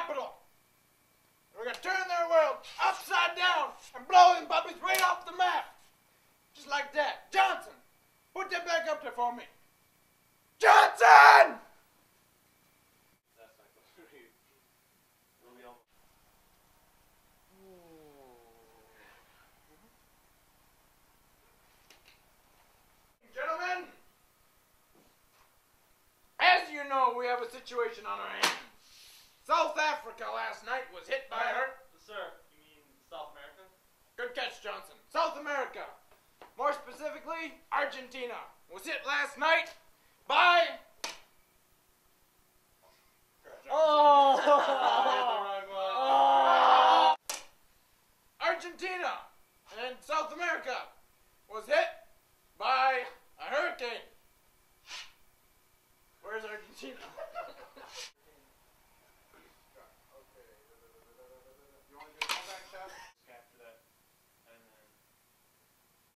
capital. We're gonna turn their world upside down and blow them puppies right off the map. Just like that. Johnson, put that back up there for me. Johnson! Gentlemen, as you know, we have a situation on our hands. South Africa last night was hit by her. Sir, you mean South America? Good catch, Johnson. South America. More specifically, Argentina was hit last night by... Argentina and South America was hit by a hurricane. Where's Argentina?